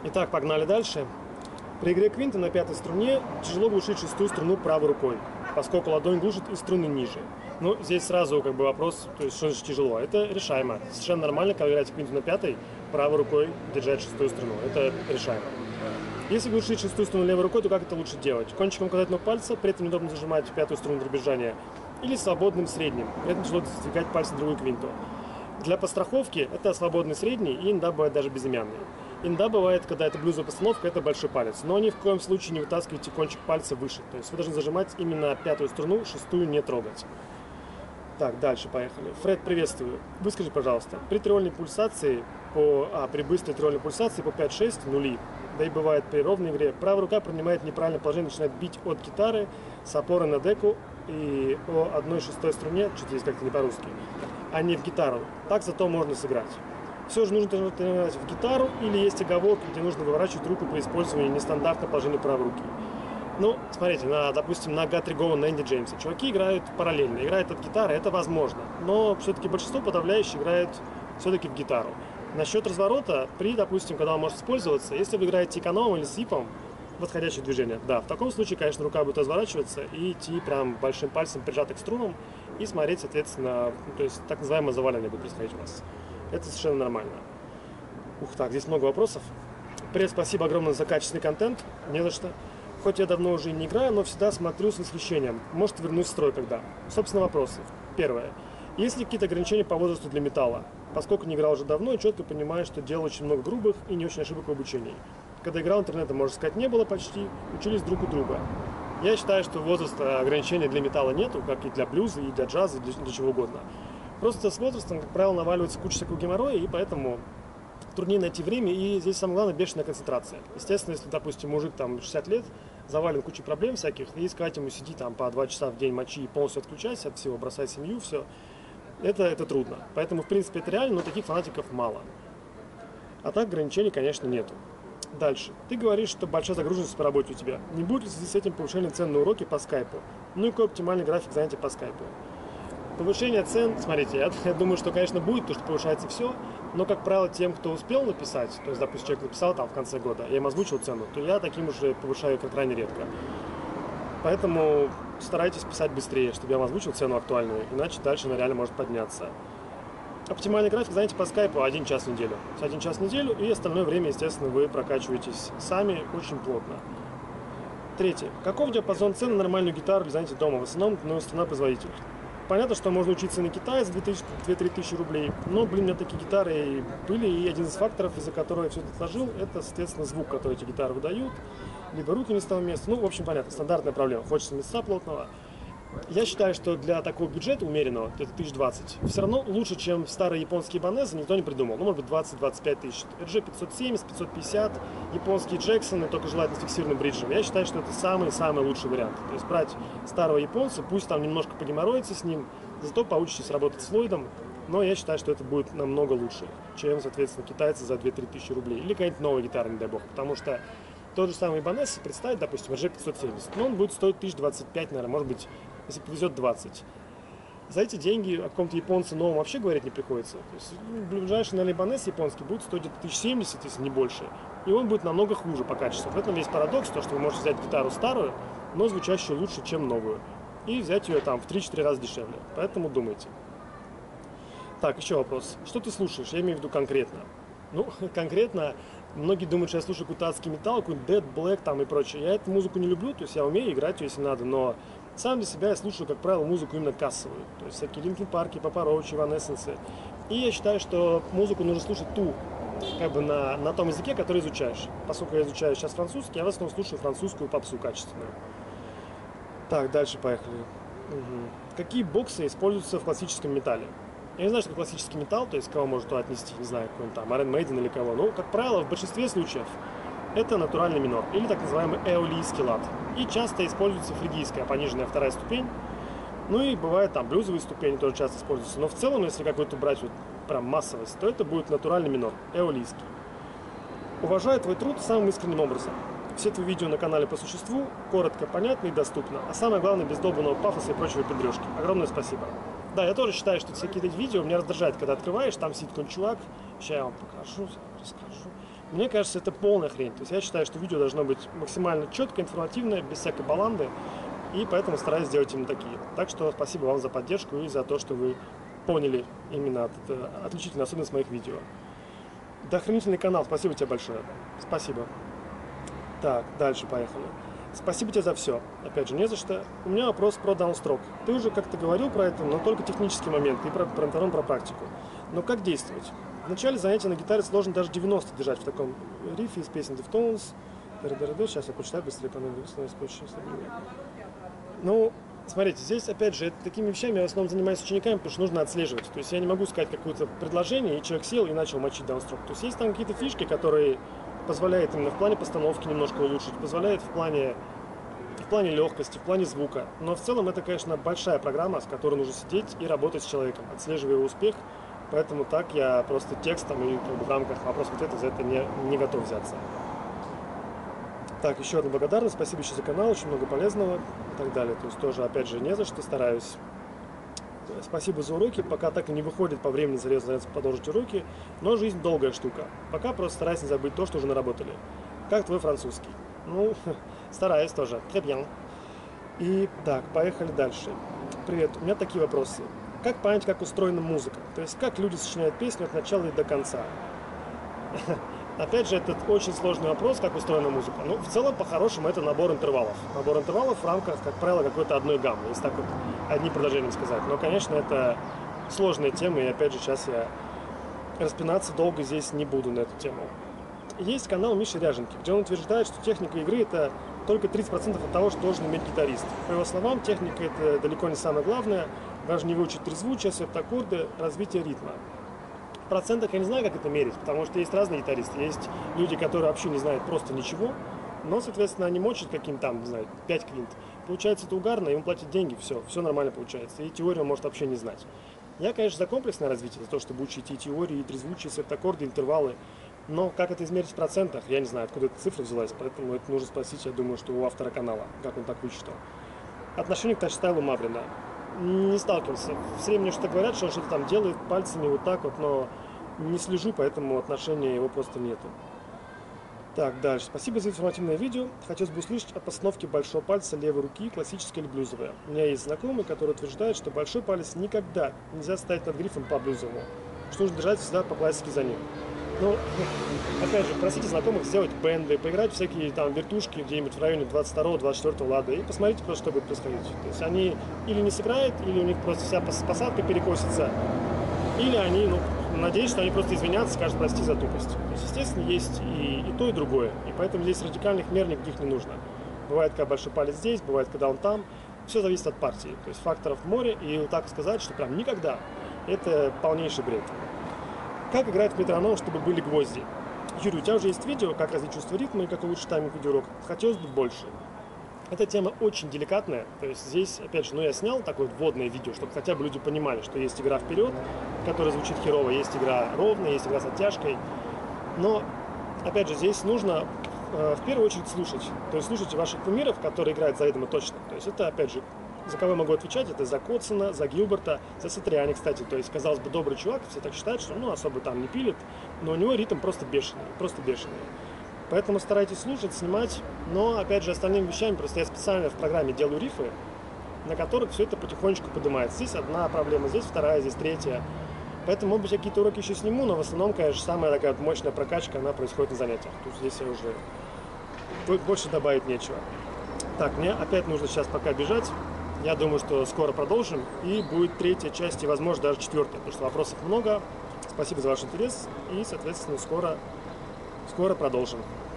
Итак, погнали дальше. При игре квинта на пятой струне тяжело глушить шестую струну правой рукой, поскольку ладонь глушит и струны ниже. Но здесь сразу вопрос, то есть что же тяжело. Это решаемо. Совершенно нормально, когда играете квинту на пятой, правой рукой держать шестую струну. Это решаемо. Если глушить шестую струну левой рукой, то как это лучше делать? Кончиком указательного пальца, при этом неудобно зажимать пятую струну дребезжания, или свободным средним, при этом тяжело сдвигать пальцы на другую квинту. Для подстраховки это свободный средний и иногда бывает даже безымянный. Иногда бывает, когда это блюзовая постановка, это большой палец. Но ни в коем случае не вытаскивайте кончик пальца выше. То есть вы должны зажимать именно пятую струну, шестую не трогать. Так, дальше поехали. Фред, приветствую. Выскажи, пожалуйста, при триольной пульсации при быстрой триольной пульсации по 5-6 нули, да и бывает при ровной игре, правая рука принимает неправильное положение, начинает бить от гитары с опорой на деку и о 1/6 струне, что-то здесь как-то не по-русски, а не в гитару. Так зато можно сыграть. Все же нужно тренировать в гитару, или есть оговорки, где нужно выворачивать руку при использовании нестандартного положения правой руки. Ну, смотрите, допустим, на Гатри Гоу, на Энди Джеймса чуваки играют параллельно, играют от гитары, это возможно, но все-таки большинство подавляющих играет все-таки в гитару. Насчет разворота, допустим, когда он может использоваться, если вы играете экономом или сипом, восходящее движение, да, в таком случае, конечно, рука будет разворачиваться и идти прям большим пальцем прижатый к струнам и смотреть, соответственно, то есть так называемое заваливание будет происходить у вас. Это совершенно нормально. Так, здесь много вопросов. Привет, спасибо огромное за качественный контент. Не за что. Хоть я давно уже не играю, но всегда смотрю с восхищением. Может, вернусь в строй когда. Собственно, вопросы. Первое. Есть ли какие-то ограничения по возрасту для металла? Поскольку не играл уже давно и четко понимаю, что делал очень много грубых и не очень ошибок в обучении. Когда играл, интернета, можно сказать, не было почти. Учились друг у друга. Я считаю, что возраста ограничения для металла нету, как и для блюза, и для джаза, и для чего угодно. Просто с возрастом, как правило, наваливается куча всякого геморроя, и поэтому труднее найти время, и здесь самое главное бешеная концентрация. Естественно, если, допустим, мужик там 60 лет, завален кучей проблем всяких, и сказать ему сиди там по 2 часа в день мочи и полностью отключайся от всего, бросай семью, все, это трудно. Поэтому, в принципе, это реально, но таких фанатиков мало. А так ограничений, конечно, нету. Дальше. Ты говоришь, что большая загруженность по работе у тебя. Не будет ли в связи с этим повышение цен на уроки по скайпу? Ну и какой оптимальный график занятий по скайпу? Повышение цен, смотрите, я думаю, что, конечно, будет, потому что повышается все, но, как правило, тем, кто успел написать, то есть, допустим, человек написал там в конце года, я им озвучил цену, то я таким уже повышаю как крайне редко. Поэтому старайтесь писать быстрее, чтобы я вам озвучил цену актуальную, иначе дальше она реально может подняться. Оптимальный график занятий по скайпу 1 час в неделю. 1 час в неделю, и остальное время, естественно, вы прокачиваетесь сами очень плотно. Третье. Каков диапазон цен на нормальную гитару для занятий дома? В основном на страна-производитель. Понятно, что можно учиться на Китае за 2-3 тысячи рублей, но, у меня такие гитары были, и один из факторов, из-за которого я все это отложил, это, соответственно, звук, который эти гитары выдают, либо руки не с того места, в общем, понятно, стандартная проблема, хочется места плотного. Я считаю, что для такого бюджета умеренного, это 1020, все равно лучше, чем старые японские Ibanez, никто не придумал, может быть 20-25 тысяч. RG 570, 550, японские Джексоны, только желательно с фиксированным бриджем. Я считаю, что это самый-самый лучший вариант. То есть брать старого японца, пусть там немножко погеморроится с ним, зато поучитесь работать с Ллойдом, но я считаю, что это будет намного лучше, чем, соответственно, китайцы за 2-3 тысячи рублей. Или какая-нибудь новая гитара, не дай бог, потому что тот же самый Ibanez представить, допустим, RG 570, но он будет стоить 1025, наверное, может быть, если повезет 20. За эти деньги о каком-то японце новом вообще говорить не приходится. То есть ближайший, наверное, Ibanez японский будет стоить 1070, если не больше. И он будет намного хуже по качеству. В этом весь парадокс, то, что вы можете взять гитару старую, но звучащую лучше, чем новую. И взять ее там в 3-4 раза дешевле. Поэтому думайте. Так, еще вопрос. Что ты слушаешь? Я имею в виду конкретно. Конкретно, многие думают, что я слушаю какой-то адский металл, какой-нибудь Dead, Black там и прочее. Я эту музыку не люблю, то есть я умею играть ее, если надо, но сам для себя я слушаю, как правило, музыку именно кассовую. То есть всякие Linkin Park, Papa Roach, Evanescence. И я считаю, что музыку нужно слушать на том языке, который изучаешь. Поскольку я изучаю сейчас французский, я в основном слушаю французскую попсу качественную. Так, дальше поехали. Какие боксы используются в классическом металле? Я не знаю, что это классический металл, то есть кого может туда отнести, не знаю, какой-нибудь там Iron Maiden или кого. Но, как правило, в большинстве случаев это натуральный минор, или так называемый эолийский лад. И часто используется фригийская, пониженная 2-я ступень. Ну и бывает там блюзовые ступени тоже часто используются. Но в целом, если какой-то брать прям массовость, то это будет натуральный минор, эолийский. Уважаю твой труд самым искренним образом. Все твои видео на канале по существу, коротко, понятно и доступно. А самое главное, без долбанного пафоса и прочего педрежки. Огромное спасибо. Да, я тоже считаю, что всякие эти видео меня раздражает, когда открываешь, там сидит какой-нибудь чувак. Сейчас я вам покажу, расскажу. Мне кажется, это полная хрень. То есть я считаю, что видео должно быть максимально четкое, информативное, без всякой баланды, и поэтому стараюсь сделать именно такие. Так что спасибо вам за поддержку и за то, что вы поняли именно отличительную особенность моих видео. Охренительный канал, спасибо тебе большое. Спасибо. Так, дальше поехали. Спасибо тебе за все. Опять же, не за что. У меня вопрос про даунстрок. Ты уже как-то говорил про это, но только технический момент и про практику. Но как действовать? В начале занятия на гитаре сложно даже 90 держать в таком рифе из песен Deftones. Сейчас я почитаю быстрее, становится очень стабильнее. Ну, смотрите, здесь, опять же, такими вещами я в основном занимаюсь с учениками, потому что нужно отслеживать. То есть я не могу сказать какое-то предложение, и человек сел и начал мочить даунстрок. То есть есть там какие-то фишки, которые позволяют именно в плане постановки немножко улучшить, позволяют в плане легкости, в плане звука. Но в целом это, конечно, большая программа, с которой нужно сидеть и работать с человеком, отслеживая его успех. Поэтому так я просто текстом и в рамках вопрос-ответа за это не готов взяться. Так, еще одна благодарность. Спасибо еще за канал, очень много полезного и так далее. То есть тоже, опять же, не за что, стараюсь. Спасибо за уроки. Пока так и не выходит по времени серьезно продолжить уроки, но жизнь долгая штука. Пока просто стараюсь не забыть то, что уже наработали. Как твой французский? Ну, стараюсь тоже. Très bien. И так, поехали дальше. Привет, у меня такие вопросы. Как понять, как устроена музыка? То есть, как люди сочиняют песню от начала и до конца? Опять же, это очень сложный вопрос, как устроена музыка. Ну, в целом, по-хорошему, это набор интервалов. Набор интервалов в рамках, как правило, какой-то одной гаммы, если так вот одни предложения сказать. Но, конечно, это сложная тема, и, опять же, сейчас я распинаться долго здесь не буду на эту тему. Есть канал Миши Ряженки, где он утверждает, что техника игры – это только 30% от того, что должен иметь гитарист. По его словам, техника – это далеко не самое главное. Важнее выучить трезвучие, септаккорды, развитие ритма. В процентах я не знаю, как это мерить, потому что есть разные гитаристы. Есть люди, которые вообще не знают просто ничего, но, соответственно, они мочат каким там, не знаю, 5 квинт. Получается это угарно, ему платят деньги, все нормально получается. И теорию он может вообще не знать. Я, конечно, за комплексное развитие, за то, чтобы учить и теории, и трезвучие, септаккорды, интервалы. Но как это измерить в процентах, я не знаю, откуда эта цифра взялась, поэтому это нужно спросить, я думаю, что у автора канала, как он так высчитал. Отношение к тачстайлу Маврина. Не сталкивался. Все время мне что-то говорят, что он что-то там делает пальцами вот так вот, но не слежу, поэтому отношения его просто нету. Так, дальше. Спасибо за информативное видео. Хотелось бы услышать о постановке большого пальца левой руки, классической или блюзовая. У меня есть знакомый, который утверждает, что большой палец никогда нельзя ставить над грифом по блюзовому, что нужно держать всегда по классике за ним. Ну, опять же, просите знакомых сделать бенды, поиграть в всякие там вертушки где-нибудь в районе 22-24 лада и посмотрите просто, что будет происходить. То есть они или не сыграют, или у них просто вся посадка перекосится, или они, надеюсь, что они просто извинятся, скажут прости за тупость. То есть, естественно, есть и то, и другое. И поэтому здесь радикальных мер никаких не нужно. Бывает, когда большой палец здесь, бывает, когда он там. Все зависит от партии. То есть факторов море, и так сказать, что прям никогда, это полнейший бред. Как играть в метроном, чтобы были гвозди? Юрий, у тебя уже есть видео, как развить чувство ритма и как улучшить тайминг видеоурок. Хотелось бы больше. Эта тема очень деликатная, то есть здесь, опять же, я снял такое вводное видео, чтобы хотя бы люди понимали, что есть игра вперед, которая звучит херово, есть игра ровная, есть игра с оттяжкой. Но, опять же, здесь нужно в первую очередь слушать. То есть слушайте ваших кумиров, которые играют заведомо точно. То есть это, опять же, за кого я могу отвечать, это за Котсона, за Гилберта, за Сатриани, кстати. То есть, казалось бы, добрый чувак, все так считают, что особо там не пилит, но у него ритм просто бешеный, просто бешеный. Поэтому старайтесь слушать, снимать, но, опять же, остальными вещами, просто я специально в программе делаю рифы, на которых все это потихонечку поднимается. Здесь одна проблема, здесь вторая, здесь третья. Поэтому, может быть, я какие-то уроки еще сниму, но в основном, конечно, самая такая мощная прокачка, она происходит на занятиях. То есть здесь я уже... Тут больше добавить нечего. Так, мне опять нужно сейчас пока бежать. Я думаю, что скоро продолжим, и будет третья часть, и, возможно, даже четвертая, потому что вопросов много. Спасибо за ваш интерес, и, соответственно, скоро продолжим.